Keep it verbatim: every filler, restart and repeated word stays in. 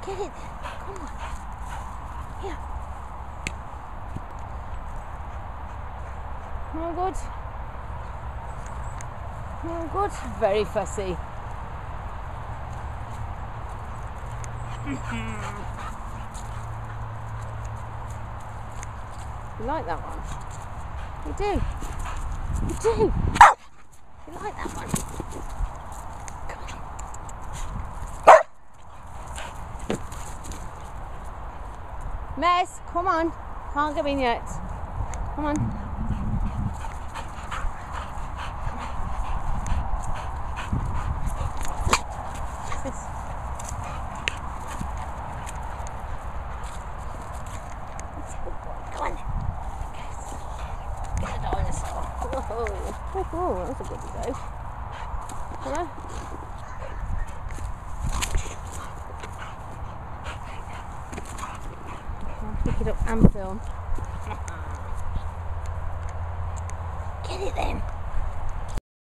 Get it. Come on. Here. Oh, good. Oh, good. Very fussy. You like that one? You do. You do. You like that one? Mess, come on. Can't get in yet. Come on. This. That's a good boy. Come on. Yes. Get the dinosaur. Whoa. Oh, that's a good go. Hello? Pick it up and film. Get it then.